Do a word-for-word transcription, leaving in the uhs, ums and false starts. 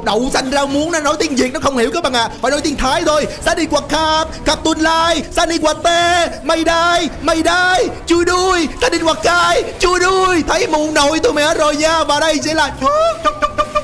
đậu xanh rau muống nó nói tiếng Việt nó không hiểu các bạn à, phải nói tiếng Thái thôi. Sani quạt khap, khap tuần lai, Sani quạt tê, mày đai, mày đai, chui đuôi, Sani quạt cai, chui đuôi. Thấy mù nồi tôi mẹ rồi nha, và đây sẽ là